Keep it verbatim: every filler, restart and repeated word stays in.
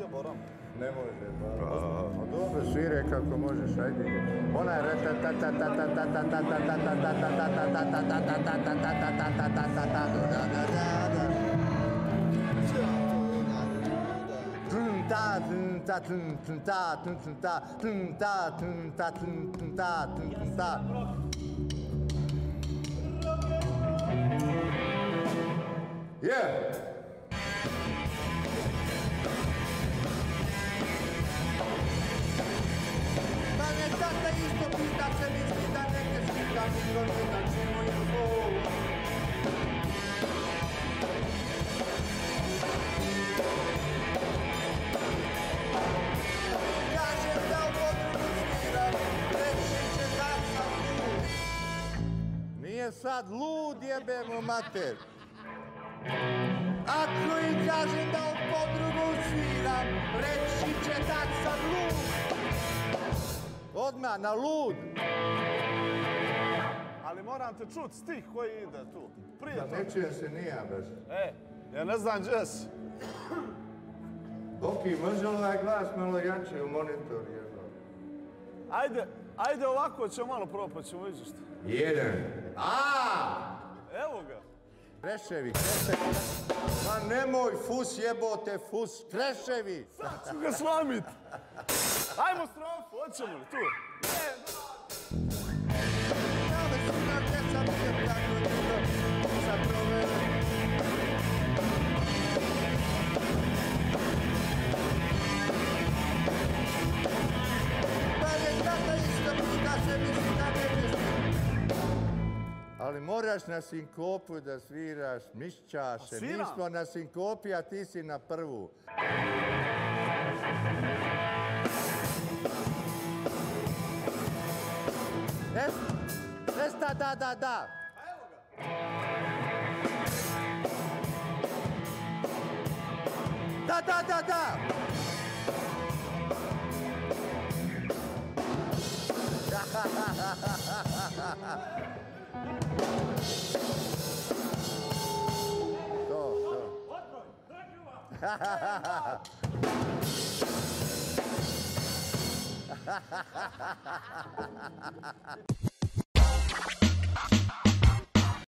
zaboram. Ne može, pa... Dobro, svire kako možeš, ajde. Ona je... Yeah! Tata isto pita se misli da neke slika niko ne zna čemu je ovo. Kažem da u podrugu sviram, reći će da sam lud. Nije sad lud, jebemo mater. Ako im kažem da u podrugu sviram, reći će da sam lud. Odmah, na lud! Ali moram te čut stih koji ide tu. Prije toga. Ne čujem se nija bez. E, ja ne znam gdje si. Boki, može li ovaj glas malo jače u monitor? Ajde, ajde ovako ćemo malo probati, ćemo vidjeti što. Jedan. Aaaa! Evo ga. Kreševi, kreševi. Ma nemoj fus jebote, fus, kreševi! Sad ću ga slomit. Ajmo strofu, hoćemo li tu? Ne, ja me su na djeca nije tako dobro za provere. Da je tata isto pita se misli da neće svira. Ali moraš na sinkopu da sviraš, mišćaše. Mi smo na sinkopi, a ti si na prvu. Esta, da, da, da. Evo ga. Da, da, da, da. To, to. Odbroj, Dragila. Ha ha ha ha ha ha ha.